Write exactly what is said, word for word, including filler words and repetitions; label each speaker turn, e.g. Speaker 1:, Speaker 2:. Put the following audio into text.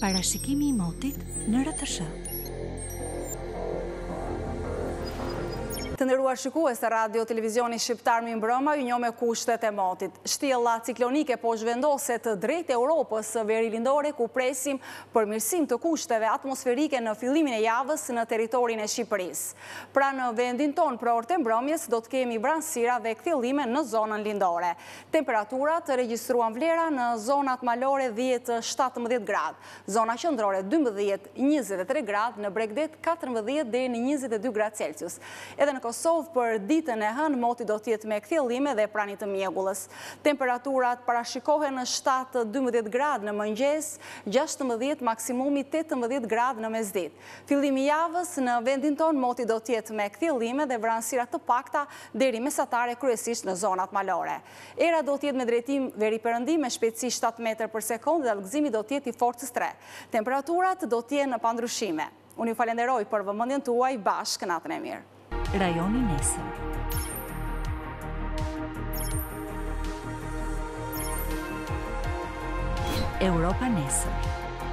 Speaker 1: Parashikimi i motit në R T S H.
Speaker 2: Të nderuar shikues të radio televizioni shqiptar mirëmbrëma, ju njoh me kushtet e motit. Shtjella ciklonike po zhvendoset drejt Europës së verilindore, ku presim përmirësim të kushteve atmosferike në fillimin e javës në territorin e Shqipërisë. Pra në vendin ton për orët e mbrëmjes do të kemi vranësira dhe kthjellime në zonën lindore. Temperaturat regjistruan vlera në zonat malore dhjetë shtatëmbëdhjetë gradë, zona qendrore dymbëdhjetë njëzet e tre gradë, në Bregdet katërmbëdhjetë deri në njëzet e dy gradë Celsius. Edhe në Kosovë për ditën e hënë moti do të jetë me kthjellime dhe prani të mjegullës. Temperaturat parashikohen në shtatë dymbëdhjetë gradë në mëngjes, gjashtëmbëdhjetë maksimumi tetëmbëdhjetë gradë në mesditë. Fillimi i javës në vendin ton moti do të jetë me kthjellime dhe vranësira të pakta deri mesatare, kryesisht në zonat malore. Era do të jetë me drejtim veriperëndim me shpejtësi shtatë metër për sekondë dhe allëgëzimi do të jetë i forcës tre. Temperaturat do të jenë në pandryshime. Unë ju falenderoj për vëmendjen tuaj, bashkë natën e mirë.
Speaker 1: Rajoni nesër. Europa nesër.